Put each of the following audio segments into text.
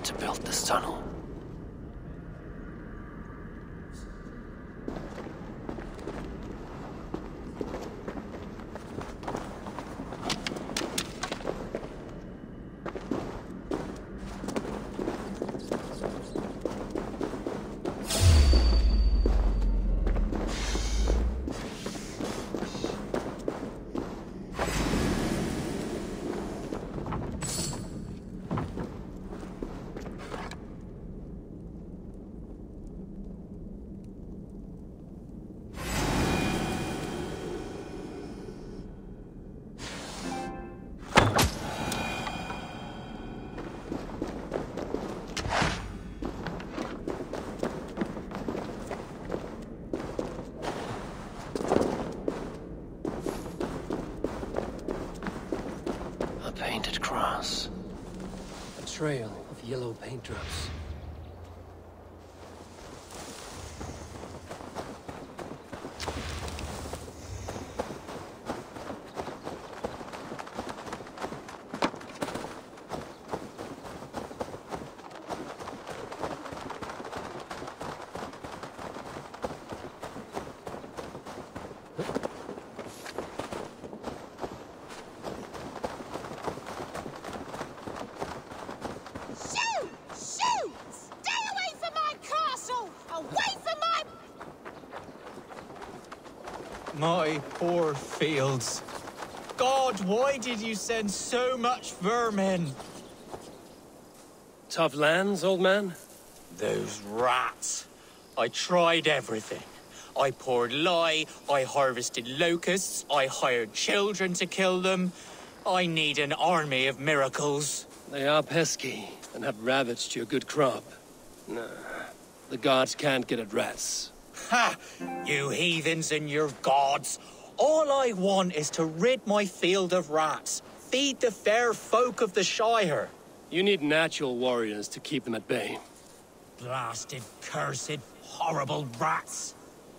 to build this tunnel. Painted cross. A trail of yellow paint drops. My poor fields. God, why did you send so much vermin? Tough lands, old man? Those rats. I tried everything. I poured lye, I harvested locusts, I hired children to kill them. I need an army of miracles. They are pesky and have ravaged your good crop. Nah, the gods can't get at rats. Ha! You heathens and your gods. All I want is to rid my field of rats. Feed the fair folk of the Shire. You need natural warriors to keep them at bay. Blasted, cursed, horrible rats.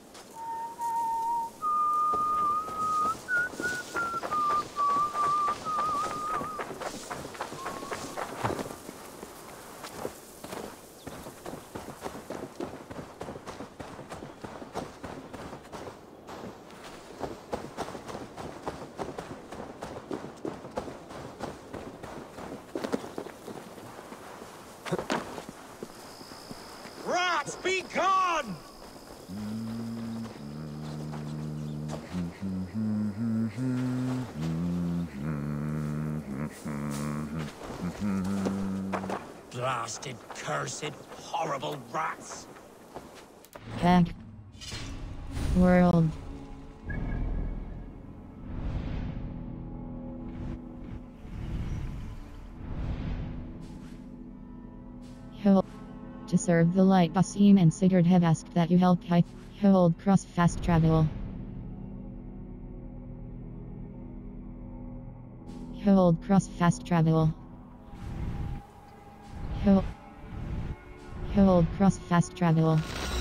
Rats, be gone! Blasted, cursed, horrible rats. Back. World. Hold. To serve the light, Basim and Sigurd have asked that you help hold cross fast travel. Hold cross fast travel. Hold cross fast travel.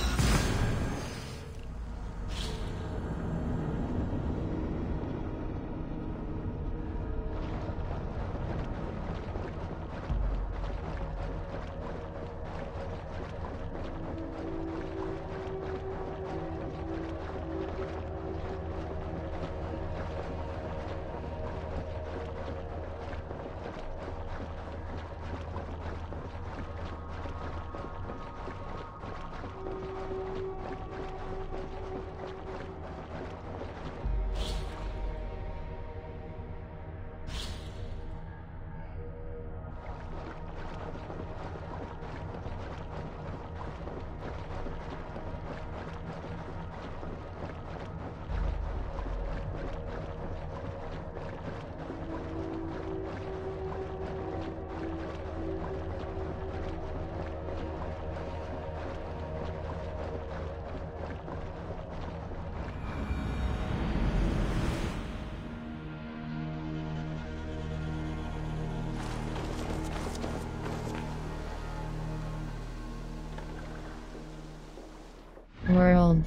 World.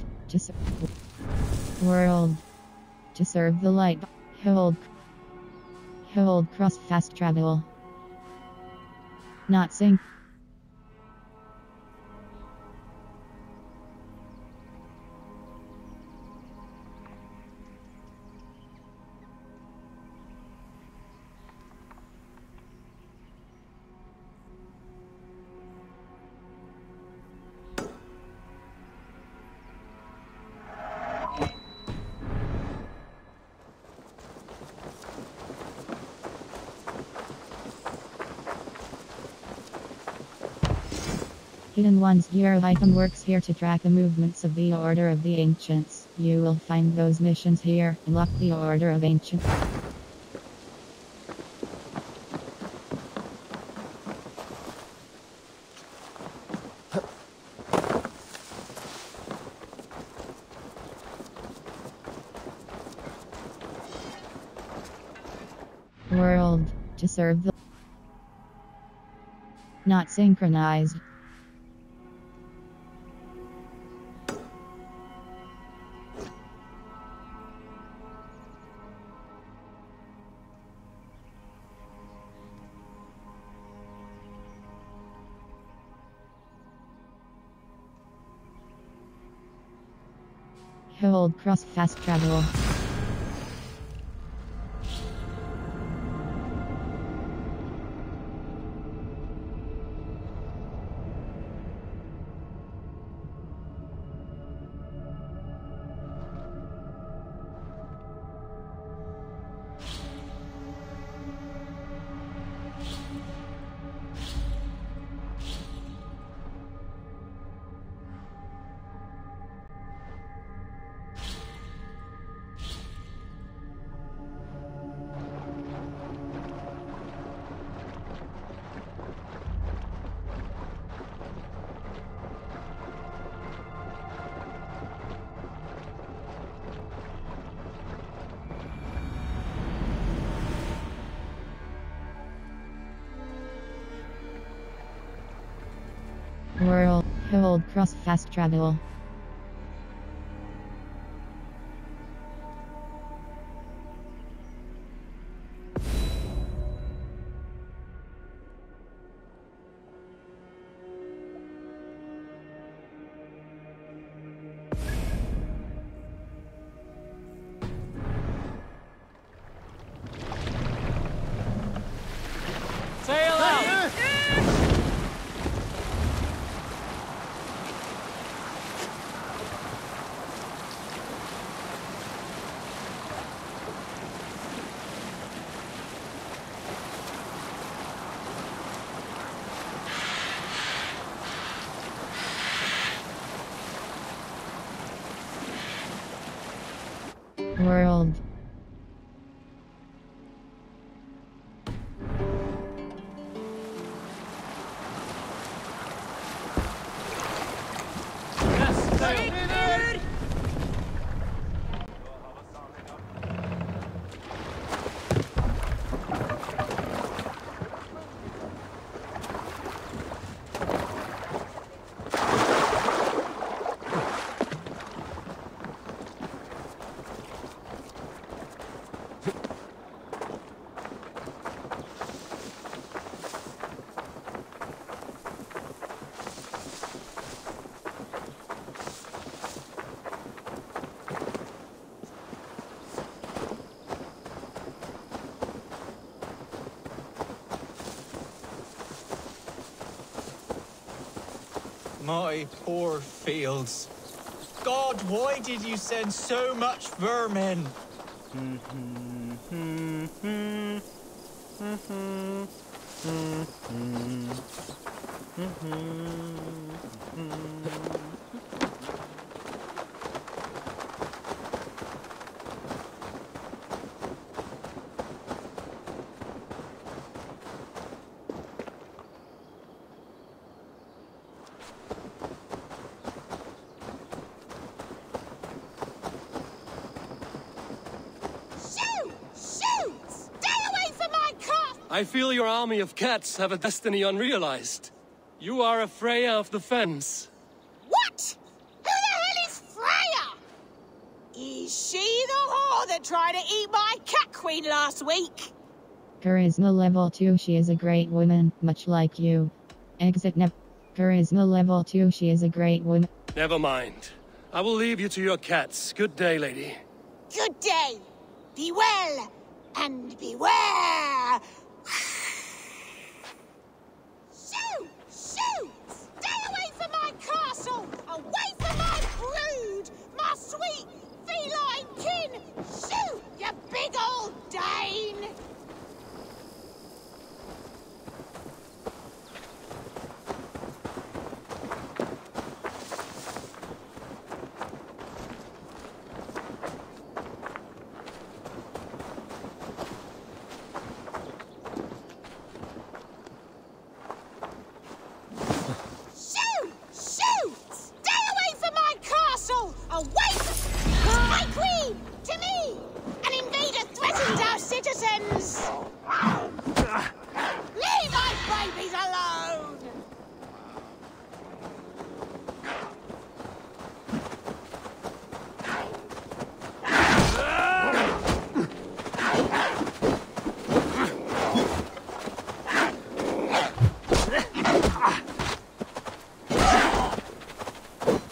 World. To serve the light. Hold cross fast travel. Not sink. Hidden Ones. Your item works here to track the movements of the Order of the Ancients. You will find those missions here. Unlock the Order of Ancients. World. To serve the... Not synchronized. Hold cross fast travel. World. Hold cross fast travel. Sail out! World. Yes, sail! My poor fields. God, why did you send so much vermin? I feel your army of cats have a destiny unrealized. You are a Freya of the Fens. What? Who the hell is Freya? Is she the whore that tried to eat my cat queen last week? Charisma level 2. She is a great woman, much like you. Exit Charisma level 2. She is a great woman. Never mind. I will leave you to your cats. Good day, lady. Good day. Be well, and beware. Shoo! Shoo! Stay away from my castle! Away from my brood! My sweet feline kin! Shoo! You big old Dane!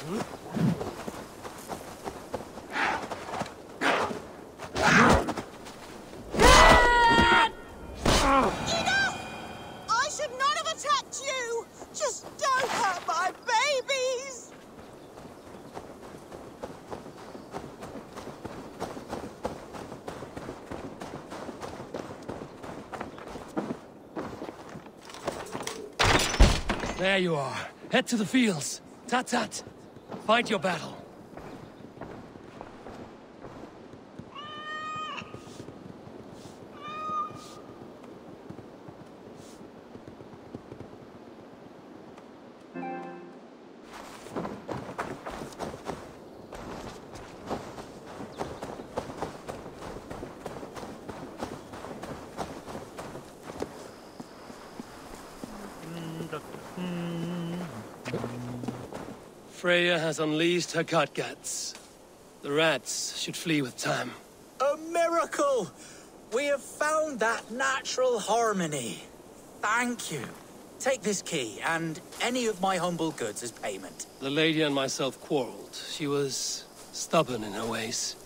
I should not have attacked you! Just don't hurt my babies! There you are. Head to the fields. Tat-tat. Fight your battle. Freya has unleashed her Godgats. The rats should flee with time. A miracle! We have found that natural harmony. Thank you. Take this key and any of my humble goods as payment. The lady and myself quarreled. She was stubborn in her ways.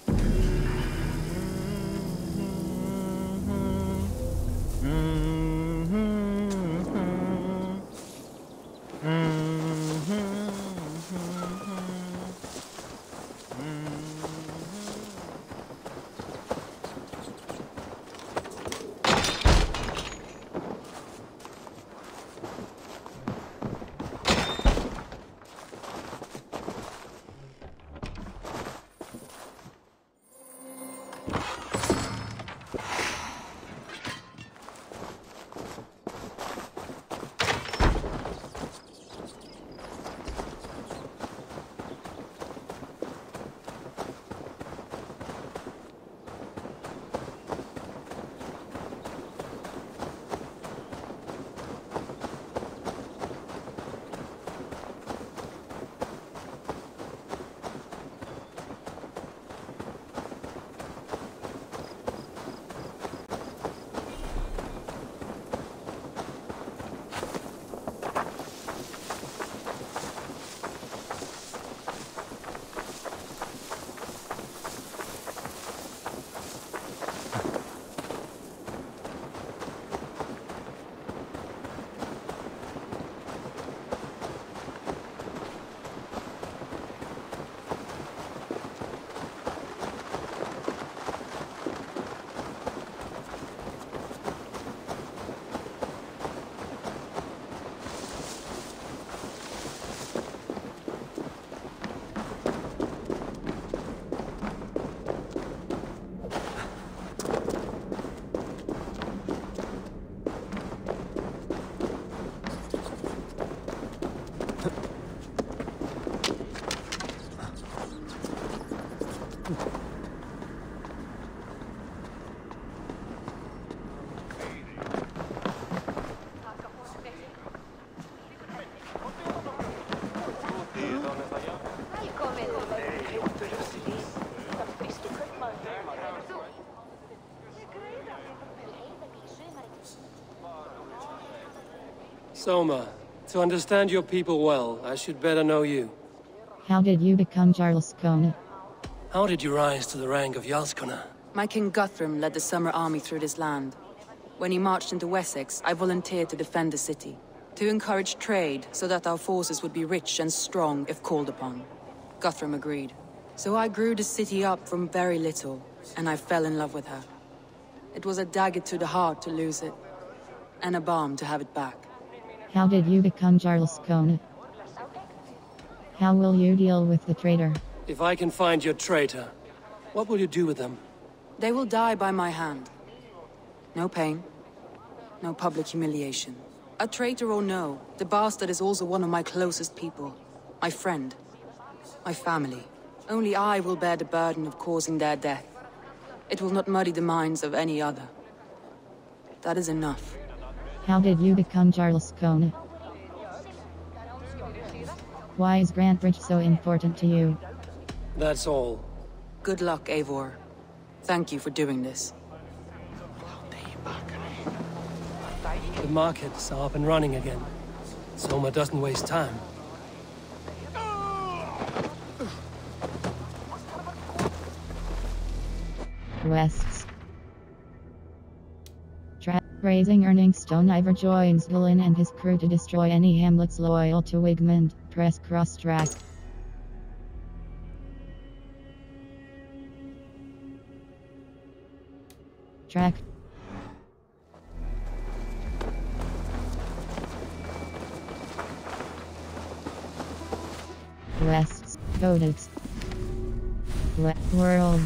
Soma, to understand your people well, I should better know you. How did you become Jarl's Kona? How did you rise to the rank of Jarlskona? My king Guthrum led the summer army through this land. When he marched into Wessex, I volunteered to defend the city. To encourage trade, so that our forces would be rich and strong if called upon. Guthrum agreed. So I grew the city up from very little, and I fell in love with her. It was a dagger to the heart to lose it, and a balm to have it back. How did you become Jarl's Kona? How will you deal with the traitor? If I can find your traitor, what will you do with them? They will die by my hand. No pain, no public humiliation. A traitor or no, the bastard is also one of my closest people. My friend. My family. Only I will bear the burden of causing their death. It will not muddy the minds of any other. That is enough. How did you become Jarl's Kona? Why is Grantbridge so important to you? That's all. Good luck, Eivor. Thank you for doing this. The markets are up and running again. Soma doesn't waste time. Quests. Raising Earning Stone. Ivor joins Villain and his crew to destroy any hamlets loyal to Wigmund. Press cross track. Track. Quests. Codex. World.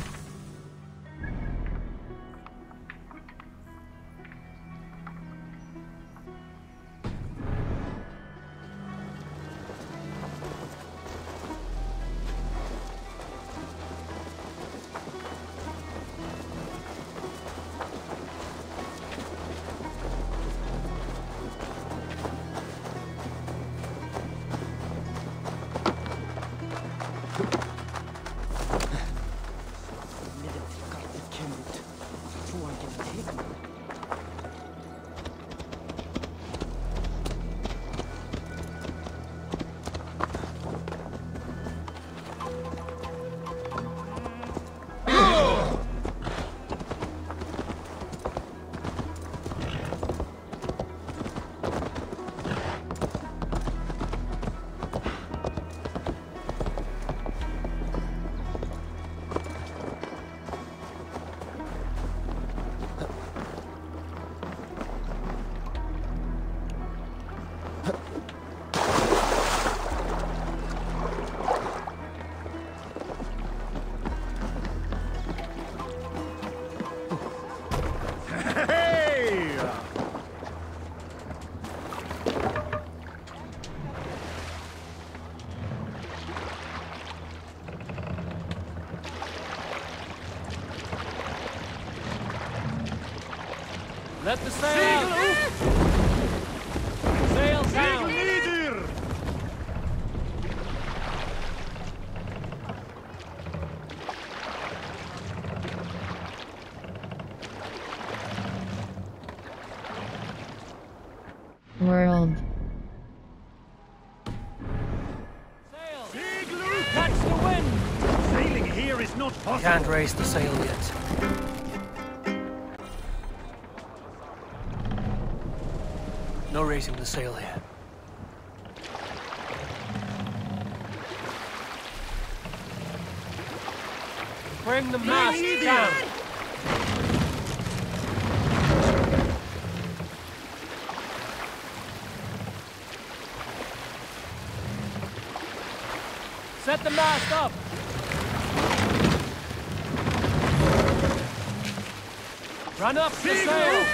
Let the sail out! Sails down! World. Sail! Catch the wind! Sailing here is not possible. Can't raise the sail yet. No raising the sail here. Bring the mast down! Set the mast up! Run up the sail!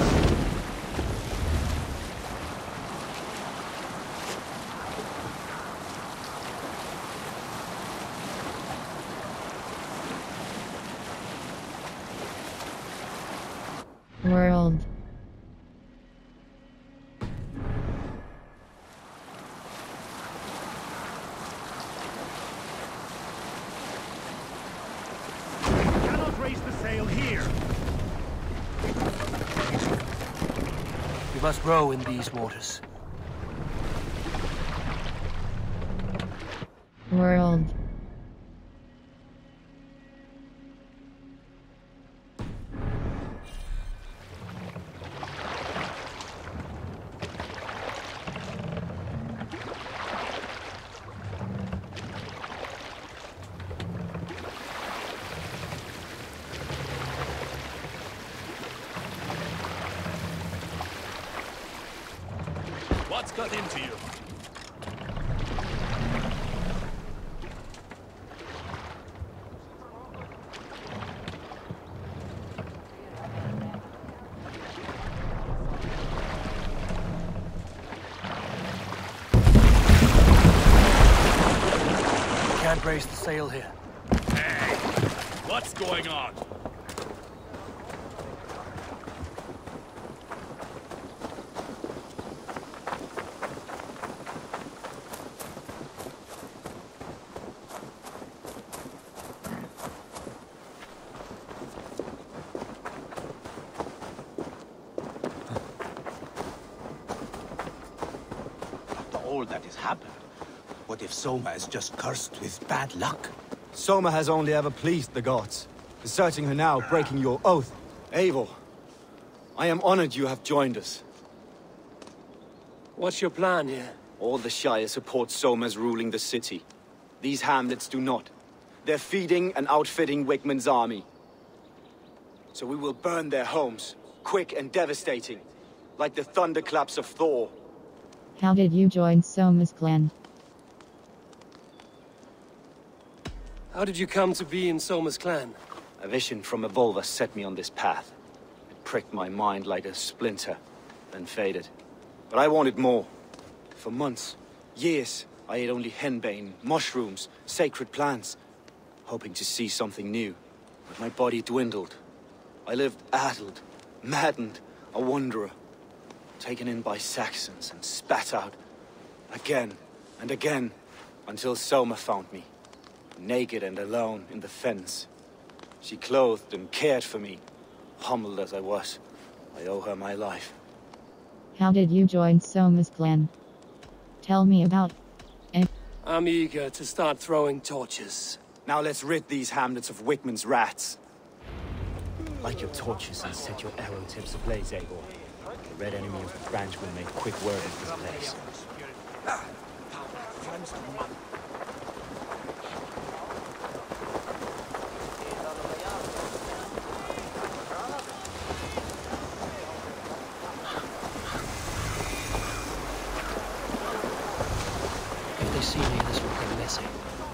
World. Cannot raise the sail here. We must row in these waters. World. What's got into you? Can't raise the sail here. Hey, what's going on? All that has happened. What if Soma is just cursed with bad luck? Soma has only ever pleased the gods. Deserting her now, breaking your oath. Eivor, I am honored you have joined us. What's your plan here? All the Shire support Soma's ruling the city. These hamlets do not. They're feeding and outfitting Wickman's army. So we will burn their homes, quick and devastating, like the thunderclaps of Thor. How did you join Soma's clan? How did you come to be in Soma's clan? A vision from Evolver set me on this path. It pricked my mind like a splinter, then faded. But I wanted more. For months, years, I ate only henbane, mushrooms, sacred plants, hoping to see something new. But my body dwindled. I lived addled, maddened, a wanderer, taken in by Saxons and spat out again and again, until Soma found me, naked and alone in the fens. She clothed and cared for me, humbled as I was. I owe her my life. How did you join Soma's clan? Tell me about it. I'm eager to start throwing torches. Now let's rid these hamlets of Wickman's rats. Light your torches and set your arrow tips ablaze, Eivor. The red enemy of the branch will make quick work of this place. If they see me, this will get messy.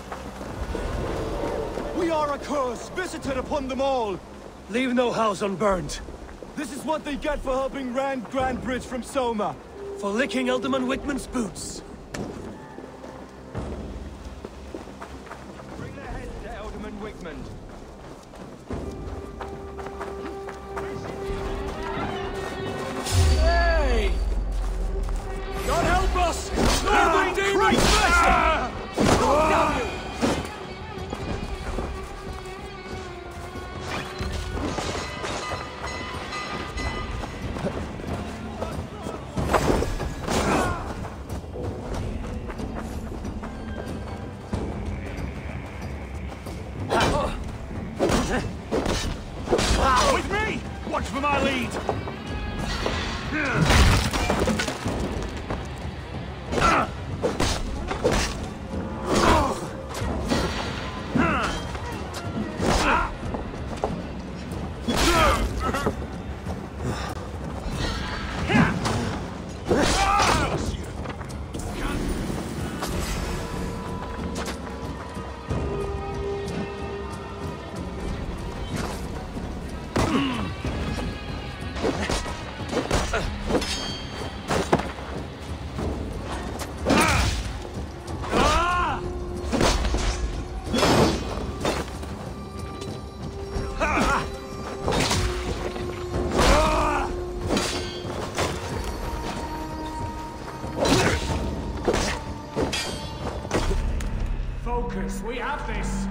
We are a curse visited upon them all! Leave no house unburned. This is what they get for helping Rand Grand Bridge from Soma. For licking Alderman Wickman's boots. Bring their heads to Alderman Wickman. Hey! God help us! Northern demons! Down you! With me! Watch for my lead! Focus, we have this!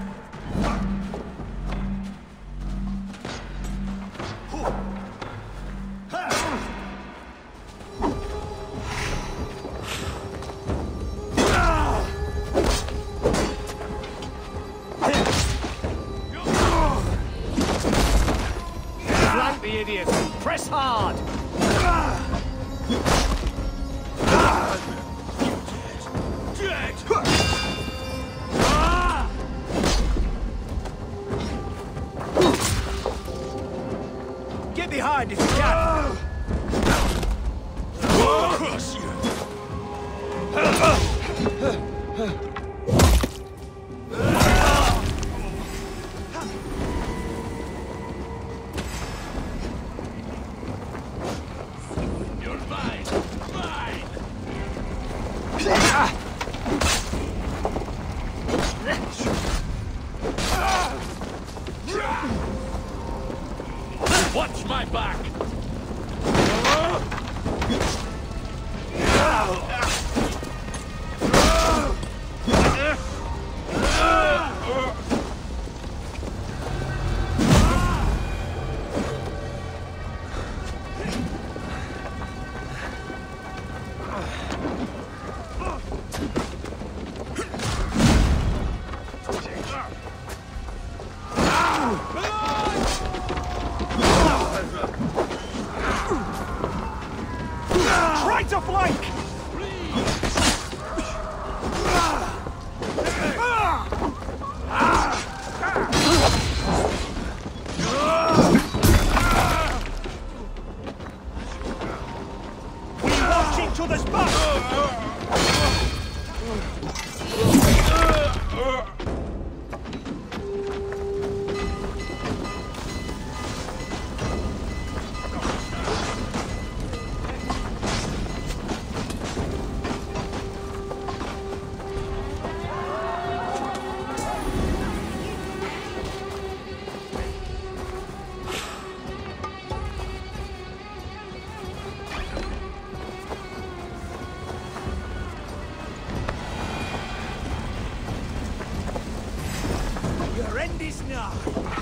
Flank the idiots! Press hard! Get behind if you can! Crush you! You're mine! Mine! Watch my back! Friend is nigh.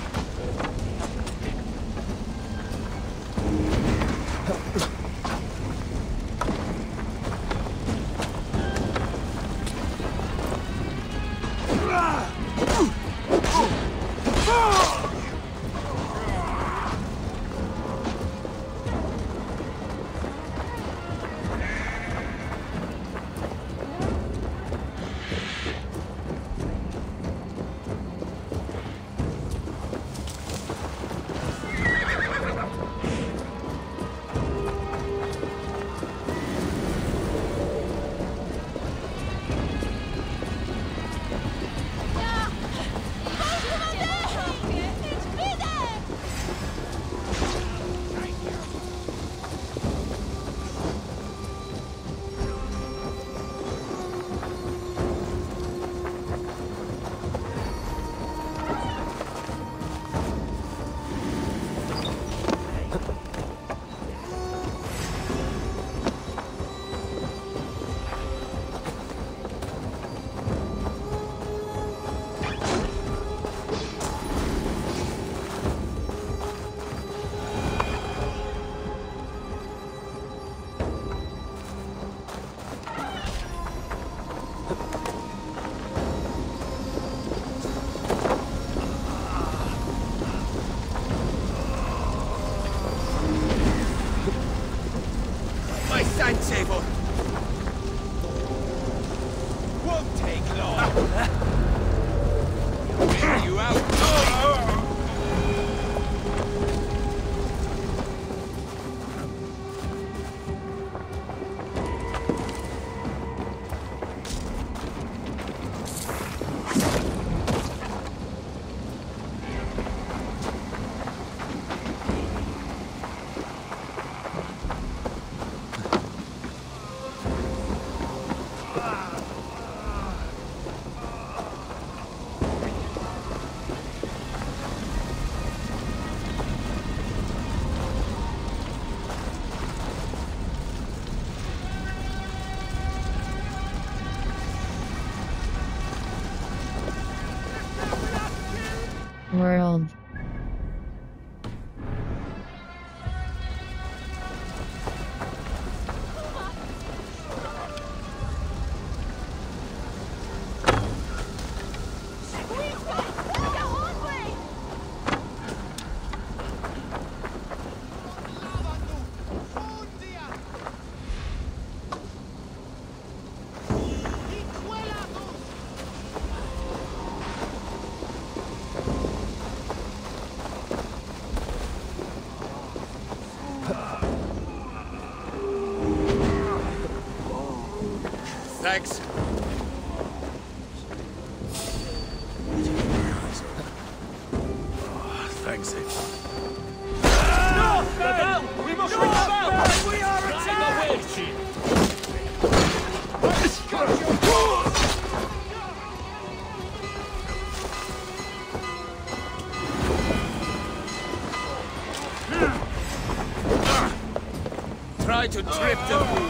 Table. Won't take long. Get you out. World. Thanks. Thanks, No! Rebel! We must rebel! We are attacked! Try to trip them.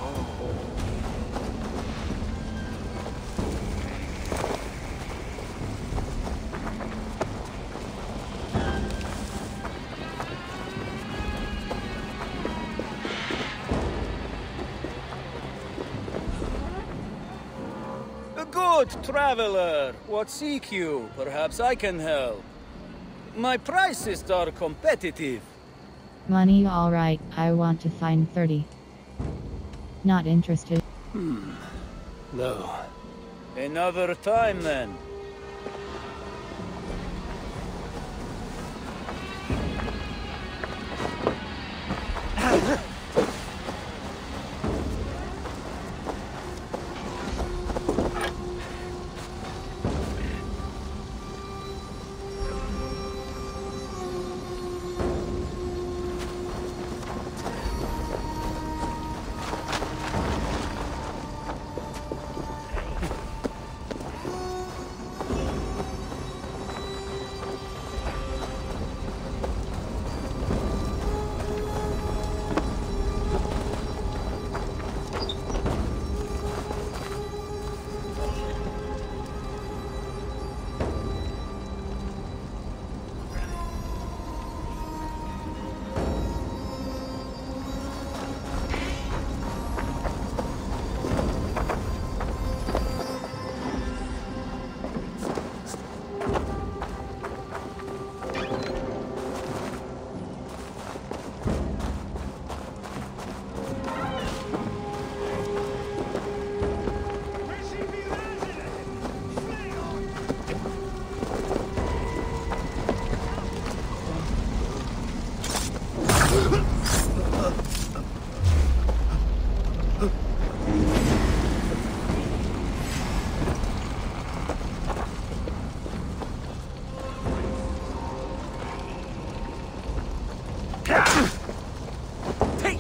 Good traveler, what seek you? Perhaps I can help. My prices are competitive. Money alright, I want to find 30. Not interested. No. Another time then.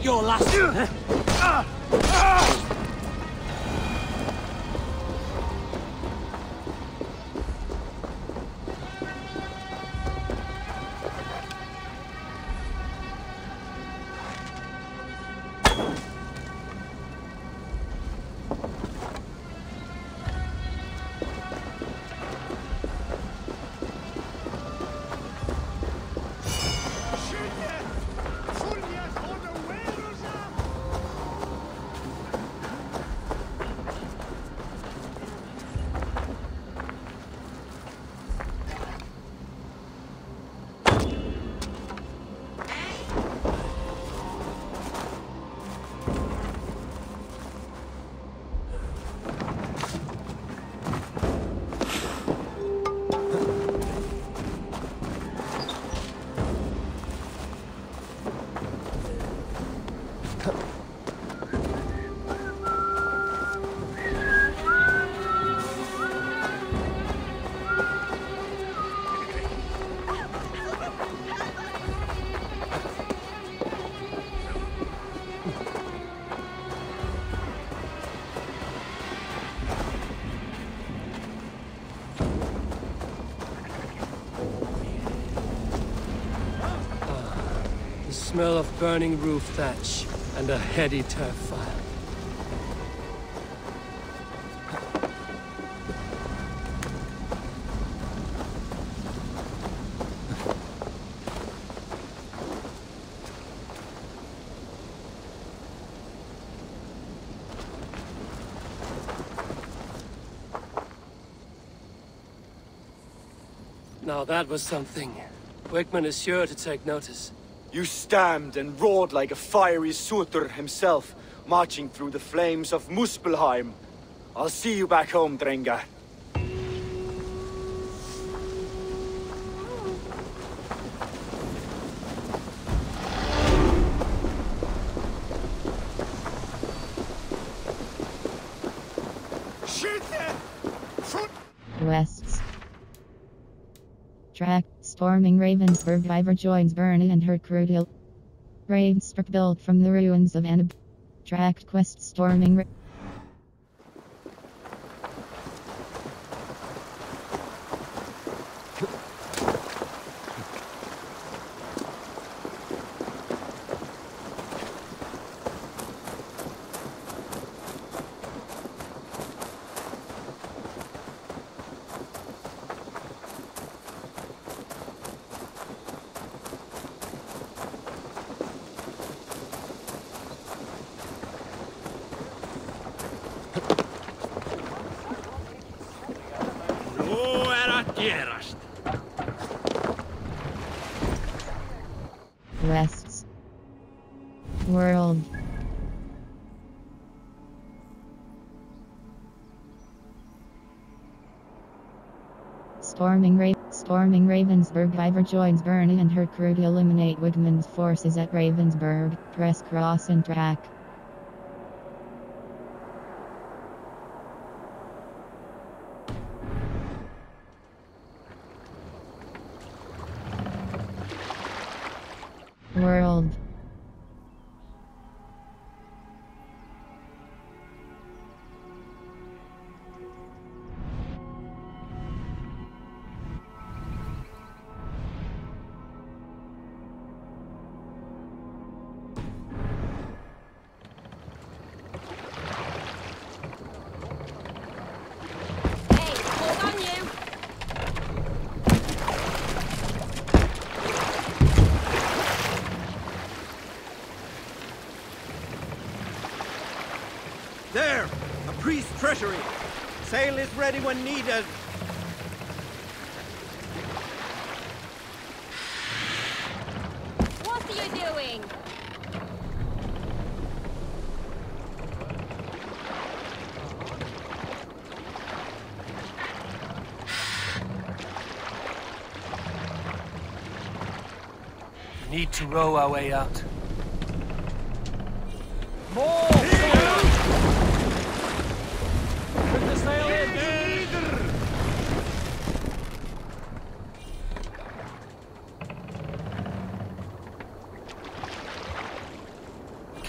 your last one. Smell of burning roof thatch and a heady turf fire. Now that was something. Wickman is sure to take notice. You stamped and roared like a fiery Sutter himself, marching through the flames of Muspelheim. I'll see you back home, Drengar. Wests. Track, storming Ravensburg. Ivor joins Bernie and her crew to Ravensburg, built from the ruins of Annab. Track quest, storming Wests. World. Storming Ravensburg. Ivor joins Bernie and her crew to eliminate Wigman's forces at Ravensburg. Press cross and track. World. There! A priest's treasury! Sail is ready when needed! What are you doing? We need to row our way out. More! Put the sail in!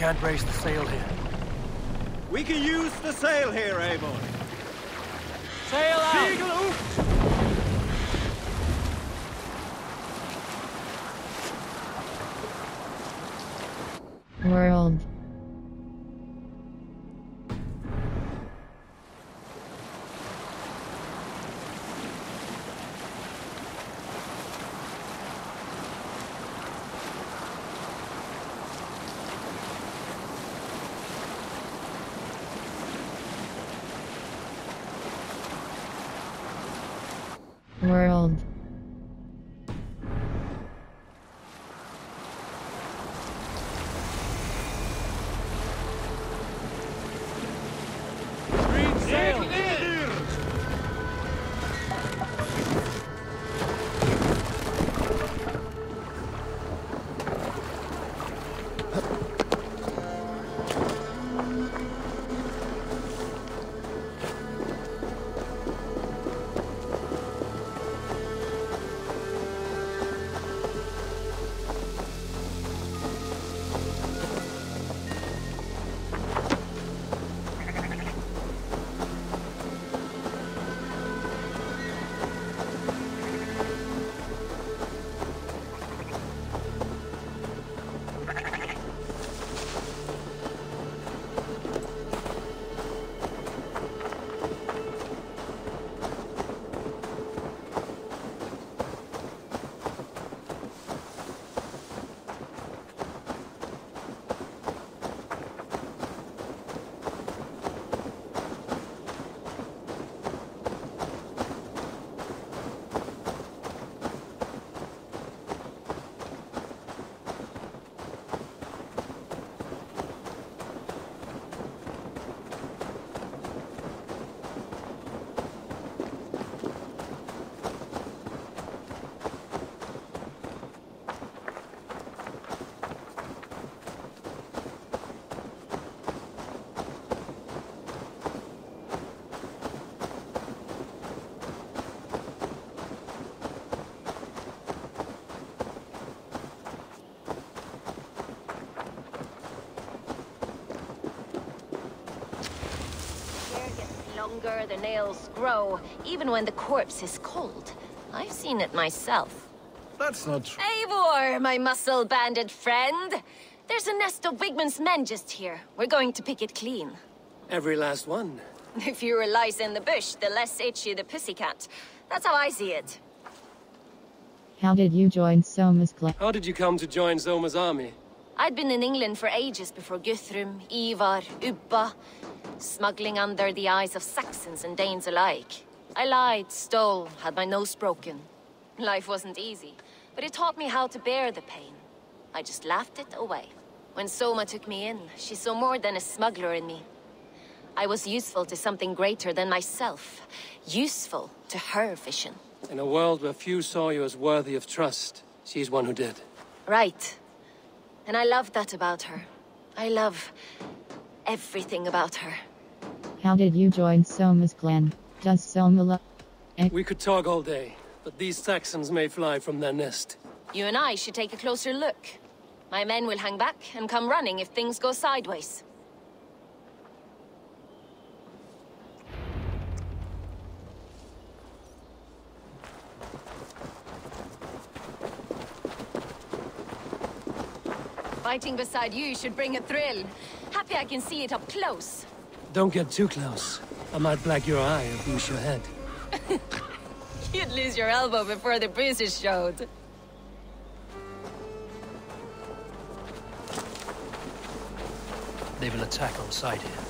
can't raise the sail here. We can use the sail here, Avon. Sail out! Segel hoch! World. World. Green sail! Longer the nails grow, even when the corpse is cold. I've seen it myself. That's not true. Eivor, my muscle-banded friend! There's a nest of Wigman's men just here. We're going to pick it clean. Every last one. The fewer lice in the bush, the less itchy the pussycat. That's how I see it. How did you join Soma's clan? How did you come to join Zoma's army? I'd been in England for ages before Guthrum, Ivar, Ubba, smuggling under the eyes of Saxons and Danes alike. I lied, stole, had my nose broken. Life wasn't easy, but it taught me how to bear the pain. I just laughed it away. When Soma took me in, she saw more than a smuggler in me. I was useful to something greater than myself. Useful to her vision. In a world where few saw you as worthy of trust, she's one who did. Right. And I love that about her. I love everything about her. How did you join Soma's clan? Does Soma love... We could talk all day, but these Saxons may fly from their nest. You and I should take a closer look. My men will hang back and come running if things go sideways. Fighting beside you should bring a thrill. Happy I can see it up close. Don't get too close. I might black your eye or bruise your head. You'd lose your elbow before the bruises showed. They will attack on sight here.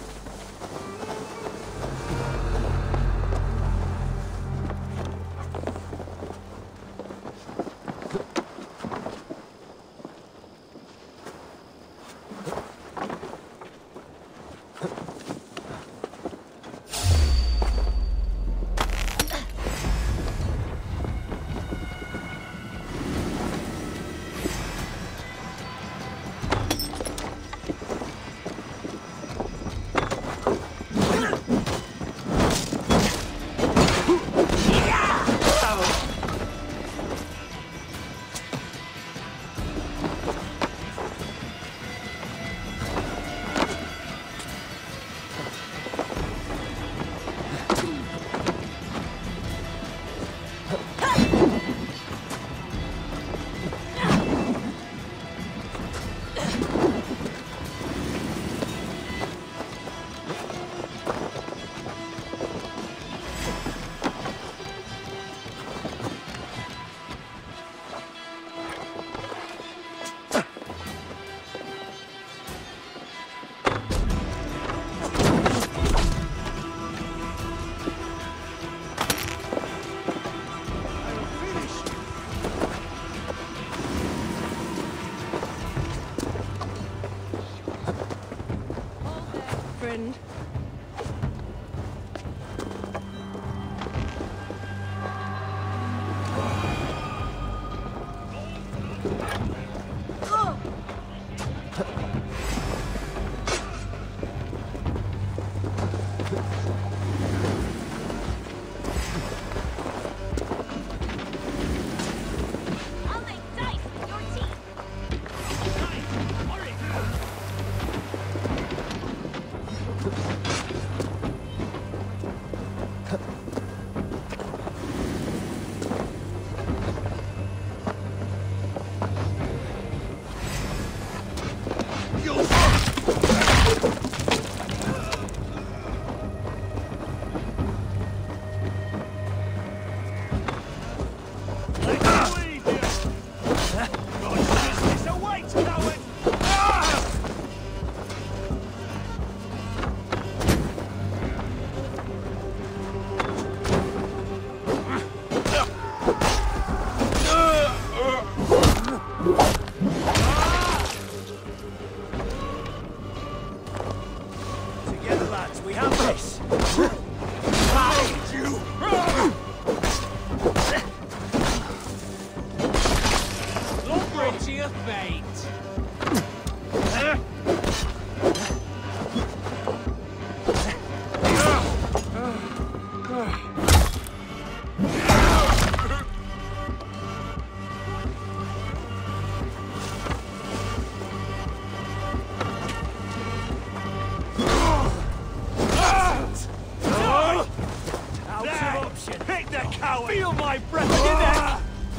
Feel my breath in your neck!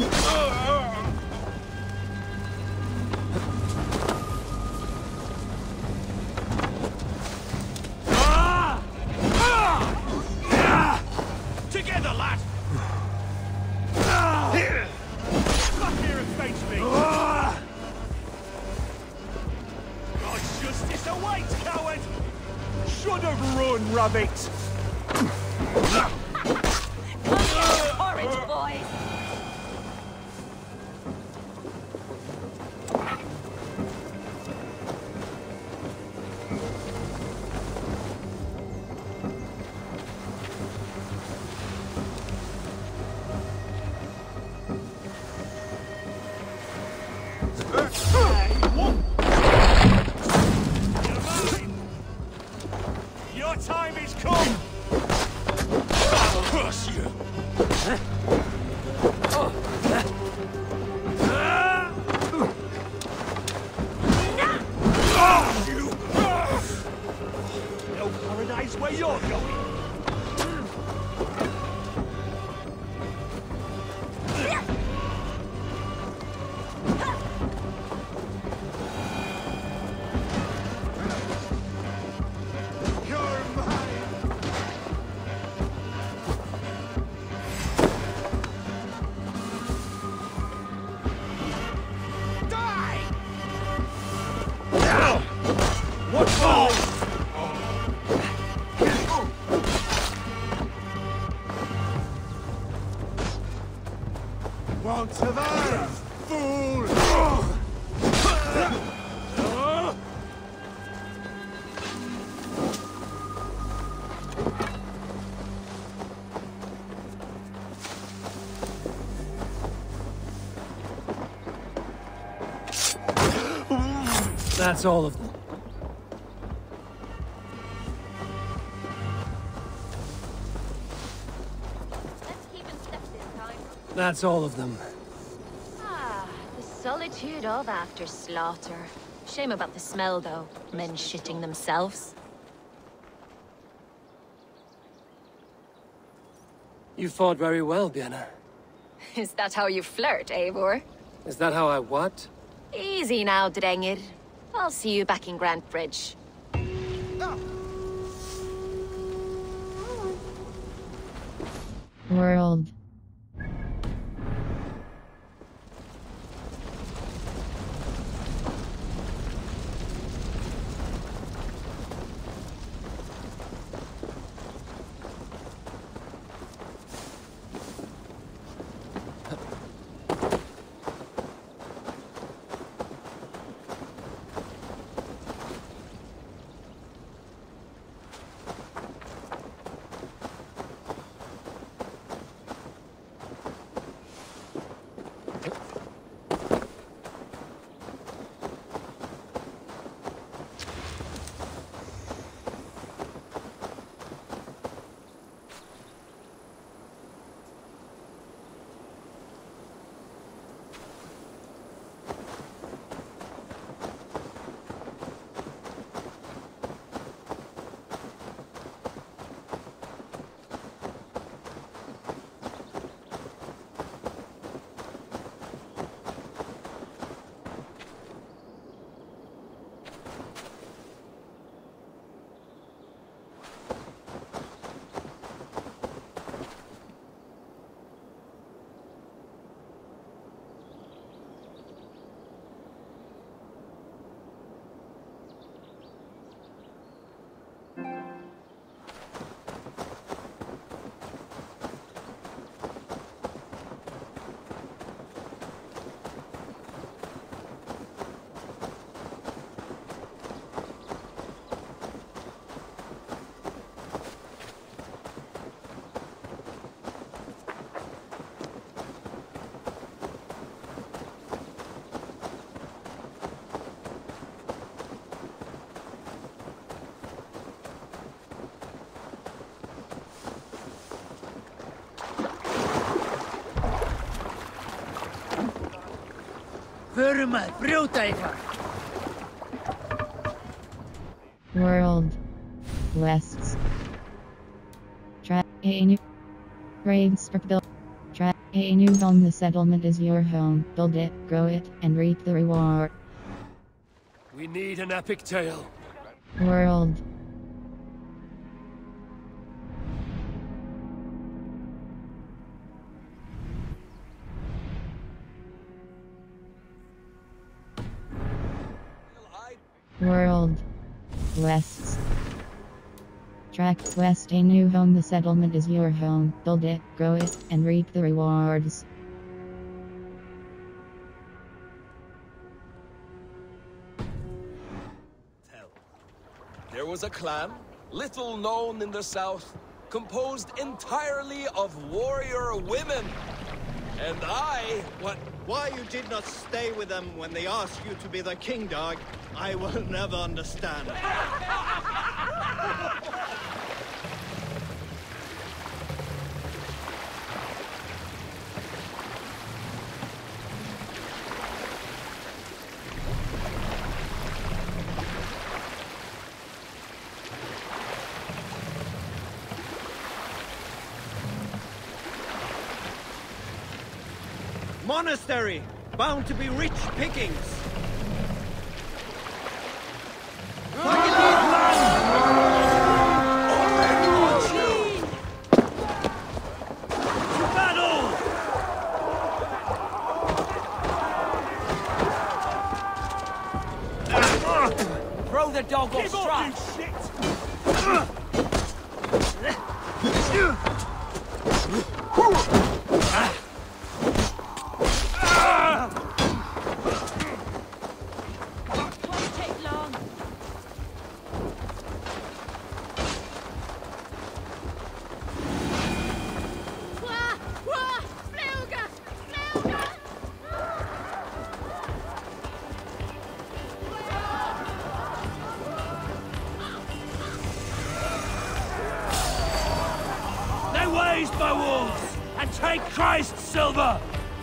Together, lad! Come here and face me! God's justice awaits, coward! Should have run, rabbit! Come here, courage, boys! Your time is come! I'll crush you! No paradise where you're going! Won't survive, fool! That's all of them. Let's keep in step this time. That's all of them. Ah, the solitude of after slaughter. Shame about the smell, though. Men shitting themselves. You fought very well, Bianna. Is that how you flirt, Eivor? Is that how I what? Easy now, Drengir. I'll see you back in Grant Bridge. World. World. Wests. Track. Rain. Rain. Build. A new home. The settlement is your home. Build it, grow it, and reap the reward. We need an epic tale. World. World. Quests. Track quest. A new home. The settlement is your home. Build it, grow it, and reap the rewards. There was a clan, little known in the south, composed entirely of warrior women. And I, Why you did not stay with them when they asked you to be the king dog, I will never understand. Monastery, bound to be rich pickings. Throw the dog off track! My wolves, and take Christ's silver!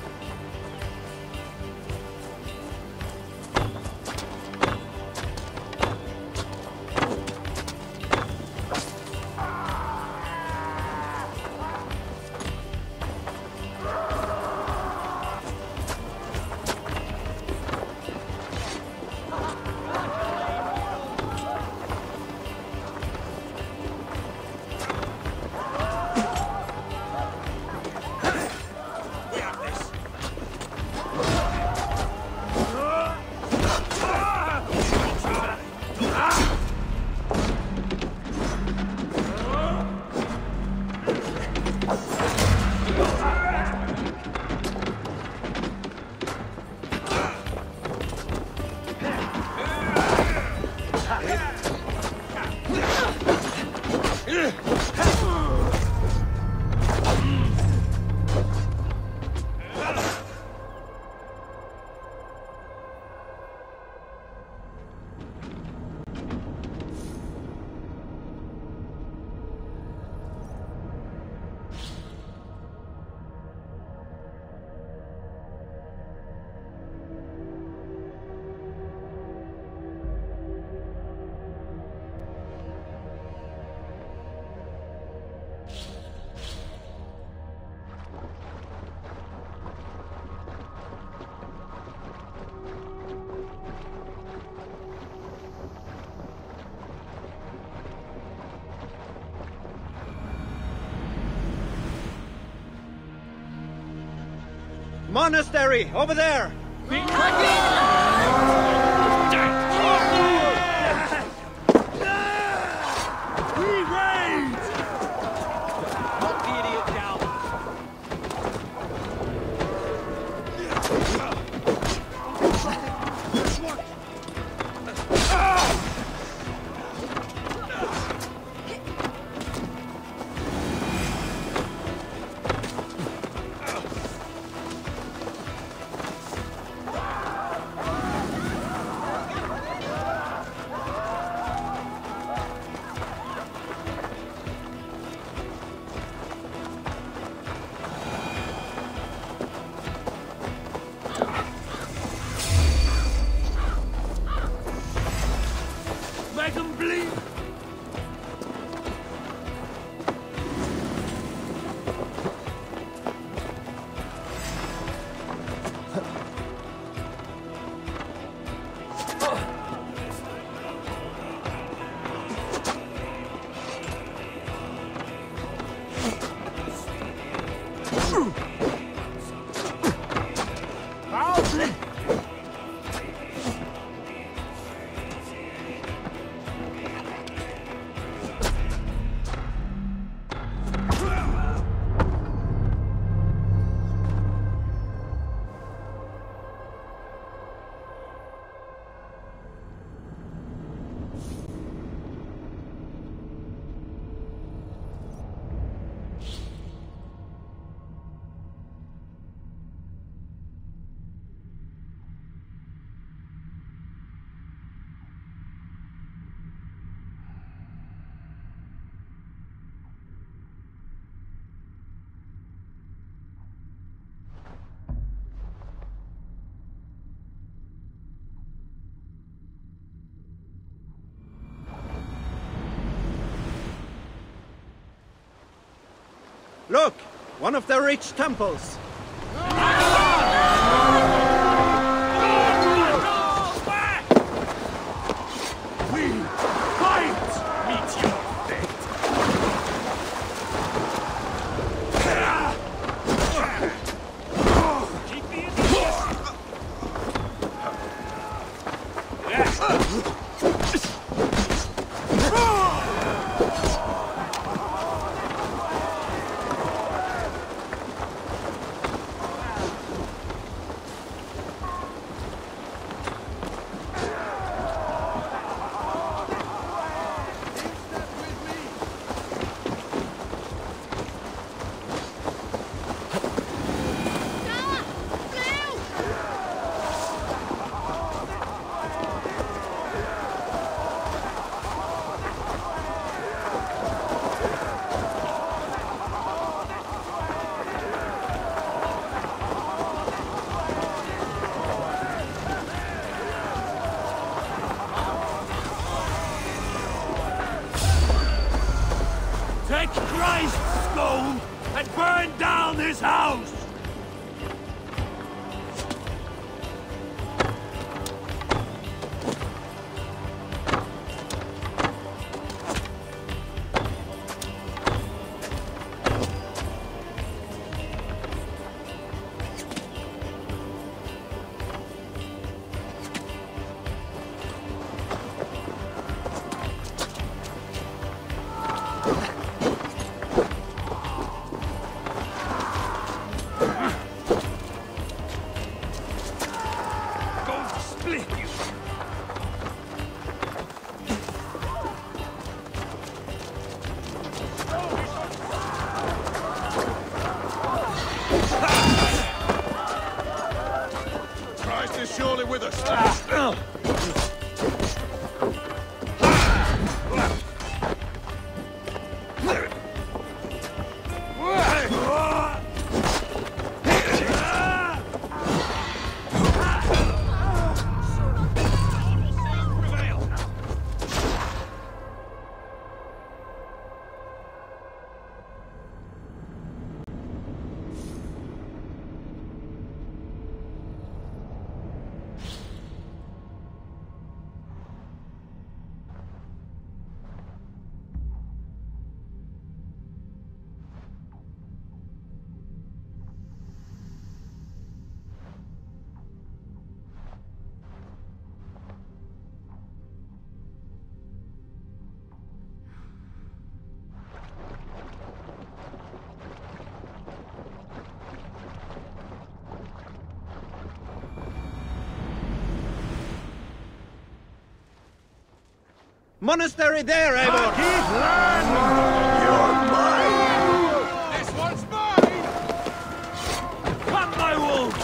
Monastery, over there! Look! One of the rich temples! We fight! Meet your fate! Keep me in Take Christ's skull and burn down his house! Surely with us. Monastery there, Eivor! You're mine! This one's mine! Come, my wolves!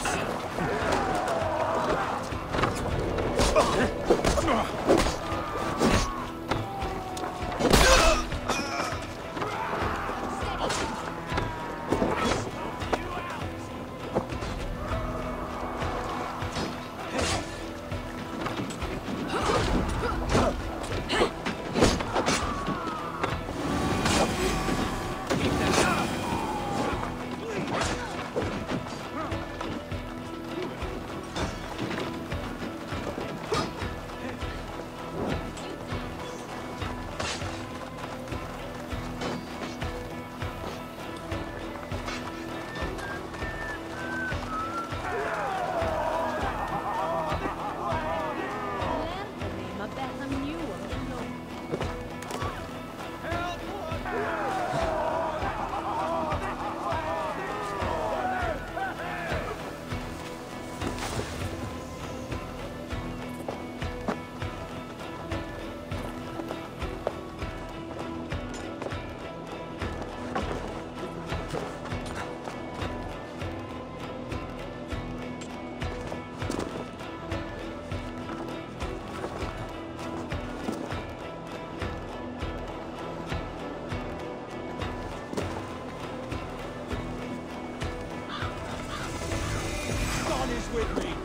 with me.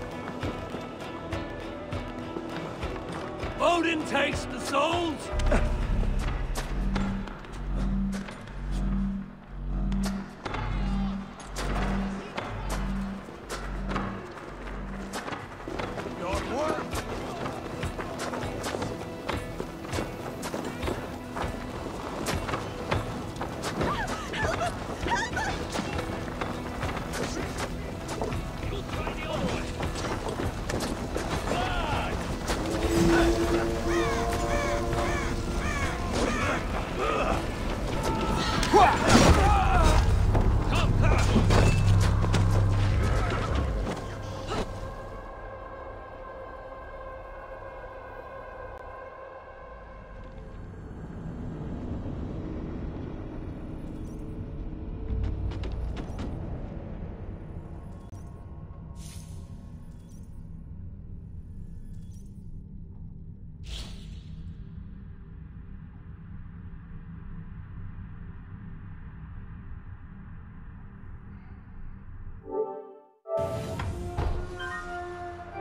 Odin takes the souls,